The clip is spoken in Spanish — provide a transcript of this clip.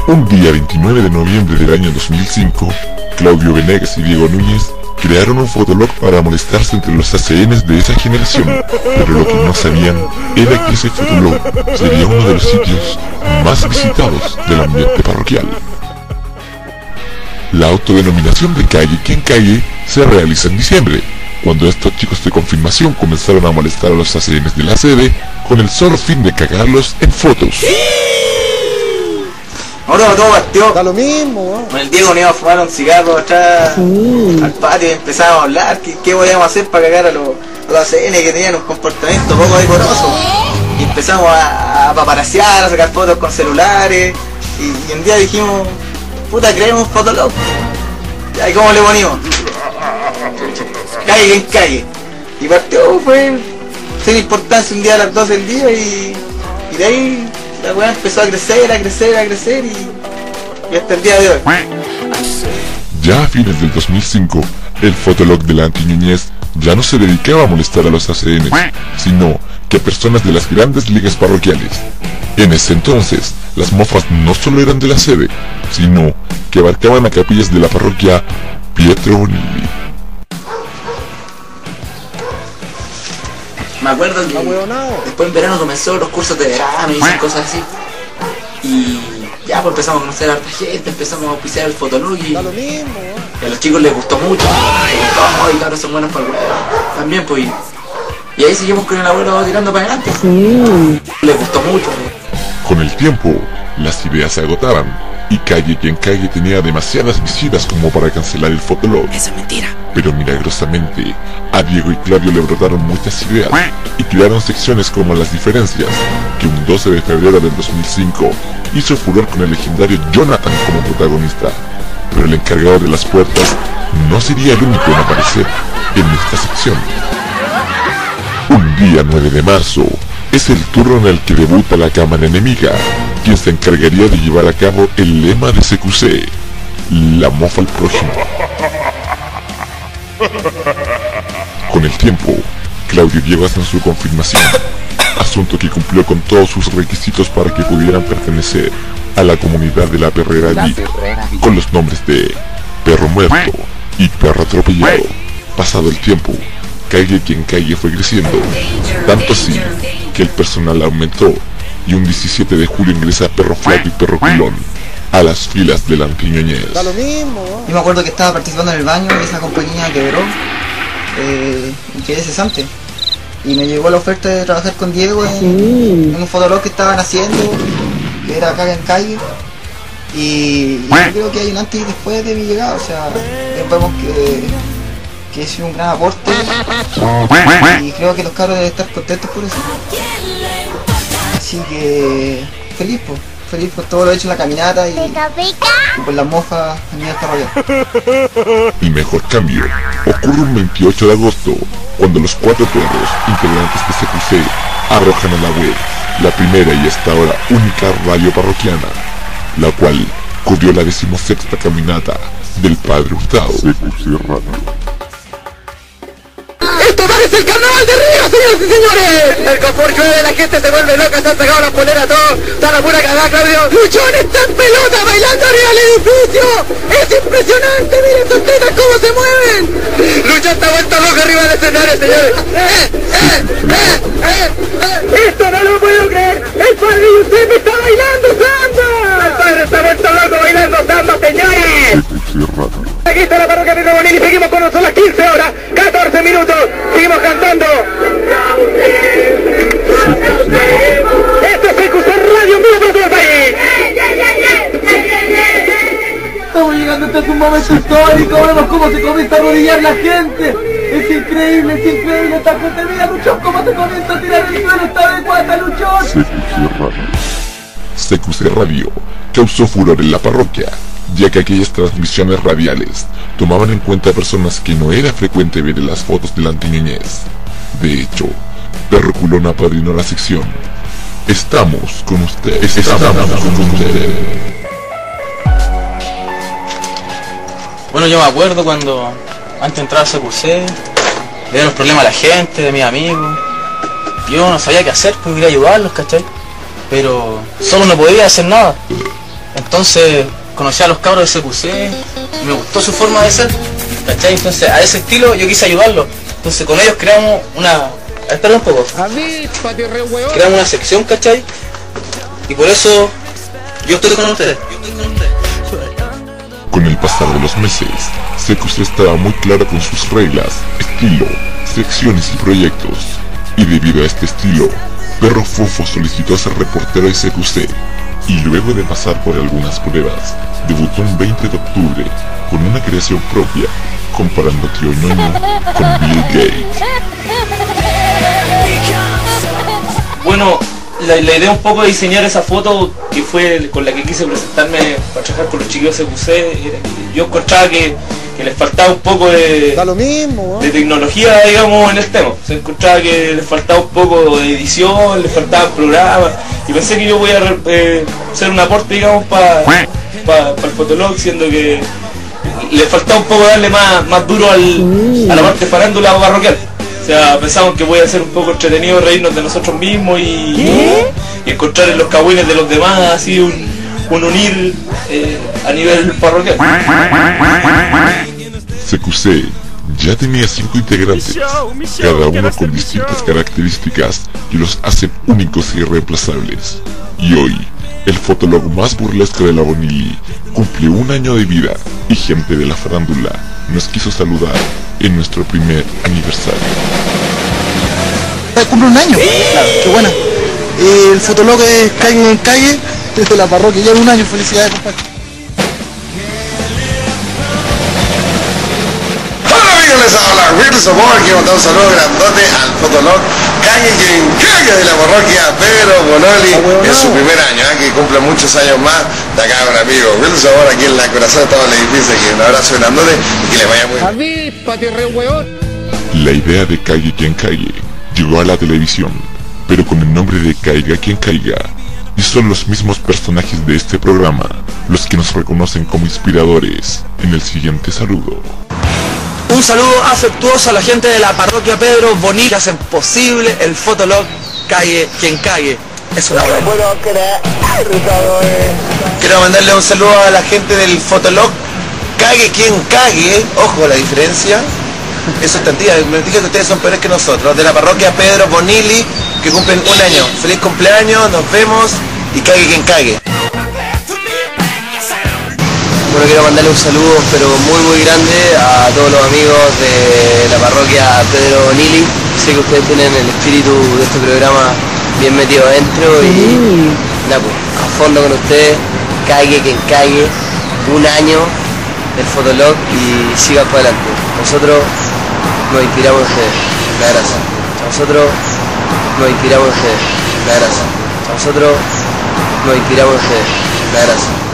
Un día 29 de noviembre del año 2005, Claudio Venegas y Diego Núñez crearon un fotolog para molestarse entre los ACNs de esa generación, pero lo que no sabían era que ese fotolog sería uno de los sitios más visitados del ambiente parroquial. La autodenominación de Calle Quien Calle se realiza en diciembre, cuando estos chicos de confirmación comenzaron a molestar a los ACNs de la sede con el solo fin de cagarlos en fotos. Ahora todo partió. Da lo mismo, Con el Diego nos íbamos a fumar un cigarro atrás al patio y empezábamos a hablar qué podíamos hacer para cagar a los ACN que tenían un comportamiento poco decoroso. Y empezamos a paparasear, a sacar fotos con celulares. Y un día dijimos, puta, creemos un fotolog. ¿Y cómo le ponimos? Calle en calle. Y partió, fue sin importancia, un día a las 12 del día y de ahí la weá empezó a crecer y hasta el día de hoy. Ya a fines del 2005, el fotolog de la antiñuñez ya no se dedicaba a molestar a los ACNs, sino que a personas de las grandes ligas parroquiales. En ese entonces, las mofas no solo eran de la sede, sino que abarcaban a capillas de la parroquia Pietro Bonilli. Me acuerdo que después en verano comenzó los cursos de verano y esas cosas así. Y ya pues empezamos a conocer a harta gente, empezamos a auspiciar el fotolog y a los chicos les gustó mucho. Y claro, son buenos para el huevo. También pues. Y ahí seguimos con el abuelo tirando para adelante. Les gustó mucho. Con el tiempo, las ideas se agotaban y Calle Quien Calle tenía demasiadas visitas como para cancelar el fotolog. Eso es mentira. Pero milagrosamente, a Diego y Claudio le brotaron muchas ideas y crearon secciones como Las Diferencias, que un 12 de febrero del 2005 hizo furor con el legendario Jonathan como protagonista. Pero el encargado de las puertas no sería el único en aparecer en esta sección. Un día 9 de marzo es el turno en el que debuta la cámara enemiga, quien se encargaría de llevar a cabo el lema de CQC, la mofa al prójimo. Con el tiempo, Claudio llegó hasta su confirmación, asunto que cumplió con todos sus requisitos para que pudieran pertenecer a la comunidad de la Perrera Geek, con los nombres de Perro Muerto y Perro Atropellado. Pasado el tiempo, Calle Quien Calle fue creciendo, tanto así que el personal aumentó y un 17 de julio ingresa Perro Flaco y Perro Culón a las filas de la antiñoñez. Da lo mismo, Yo me acuerdo que estaba participando en el baño y esa compañía quebró y quedé cesante. Y me llegó la oferta de trabajar con Diego en un fotolog que estaban haciendo, que era acá en calle. Y yo creo que hay un antes y después de mi llegada, o sea, vemos que es un gran aporte y creo que los cabros deben estar contentos por eso. Así que feliz por todo lo hecho en la caminata y por las mofas en mi parroquial. El mejor cambio ocurre un 28 de agosto, cuando los 4 perros integrantes de CQC arrojan a la web la primera y hasta ahora única radio parroquiana, la cual cubrió la 16ª caminata del Padre Hurtado. CQC Radio. ¡Esto es el carnaval de Río, señores y señores! El confort llueve, la gente se vuelve loca, se han sacado las poleras todos, está la pura cagada, Claudio. ¡Luchón está en pelota bailando arriba del edificio! ¡Es impresionante! ¡Miren sus tetas cómo se mueven! ¡Luchón está vuelto loco arriba del escenario, señores! ¡Esto no lo puedo creer! ¡El padre de usted me está bailando samba! ¡El padre está vuelto loco bailando samba, señores! CQC Radio. Aquí está la parroquia de Bonilli, seguimos con nosotros las 15 horas, 14 minutos, seguimos cantando. Esto es CQC Radio en vivo para todo el país. Estamos llegando hasta un momento histórico, vemos cómo se comienza a arrodillar la gente. Es increíble esta gente. Mira, Luchón, cómo se comienza a tirar el suelo, está de cuata, Luchón. CQC Radio. CQC Radio causó furor en la parroquia, ya que aquellas transmisiones radiales tomaban en cuenta a personas que no era frecuente ver en las fotos de la antiñoñez. De hecho, Perro Culón apadrinó la sección. Estamos con usted. Estamos con usted. Bueno, yo me acuerdo cuando antes de entrar a CQC, veía los problemas a la gente, de mis amigos. Yo no sabía qué hacer, pues quería ayudarlos, ¿cachai? Pero solo no podía hacer nada. Entonces conocí a los cabros de CQC, me gustó su forma de ser, ¿cachai? Entonces a ese estilo yo quise ayudarlo. Entonces con ellos creamos una... Espera un poco. Creamos una sección, ¿cachai? Y por eso yo estoy con ustedes. Con el pasar de los meses, CQC estaba muy clara con sus reglas, estilo, secciones y proyectos. Y debido a este estilo, Perro Fofo solicitó ser reportero de CQC. Y luego de pasar por algunas pruebas, debutó un 20 de octubre con una creación propia, comparando Tío Ñoño con Bill Gates. Bueno, la idea un poco de diseñar esa foto, que fue con la que quise presentarme para trabajar con los chiquillos de CQC, era que yo encontraba que les faltaba un poco de tecnología, digamos, en el tema. Se encontraba que les faltaba un poco de edición, les faltaban programas, y pensé que yo voy a hacer un aporte, digamos, para el Fotolog, siendo que les faltaba un poco darle más duro a la parte farándula parroquial. O sea, pensamos que voy a ser un poco entretenido, reírnos de nosotros mismos y encontrar en los cagüines de los demás así un unir a nivel parroquial. CQC ya tenía 5 integrantes, cada uno con distintas características que los hacen únicos e irreemplazables. Y hoy, el Fotolog más burlesco de la Bonilly cumple 1 año de vida y gente de la farándula nos quiso saludar en nuestro primer aniversario. Cumple 1 año, claro, qué buena. El Fotolog es Calle en Calle, desde la parroquia, ya 1 año, felicidades, compadre. Les habla Wilson Moore, quiero mandar un saludo grandote al Fotolog Calle y en Calle de la parroquia Pedro Bonoli en su primer año, que cumple muchos años más. De acá un amigo Wilson Moore aquí en la corazón de todo el edificio, aquí un abrazo grandote y que le vaya muy bien. La idea de Calle quien calle llegó a la televisión, pero con el nombre de Caiga quien caiga, y son los mismos personajes de este programa los que nos reconocen como inspiradores en el siguiente saludo. Un saludo afectuoso a la gente de la parroquia Pedro Bonilly que hacen posible el Fotolog Calle quien calle. Es una buena. Quiero mandarle un saludo a la gente del Fotolog Cague quien cague, ojo la diferencia. Eso es tantía, me dije que ustedes son peores que nosotros, de la parroquia Pedro Bonilly, que cumplen 1 año. Feliz cumpleaños, nos vemos y cague quien cague. Bueno, quiero mandarle un saludo pero muy grande a todos los amigos de la parroquia Pedro Bonilly. Sé que ustedes tienen el espíritu de este programa bien metido adentro y nada, pues, a fondo con ustedes, cague quien cague, 1 año del Fotolog y sigan para adelante. Nosotros nos inspiramos en ustedes, la gracia. Nosotros nos inspiramos en ustedes, la gracia. Nosotros nos inspiramos en ustedes, la gracia.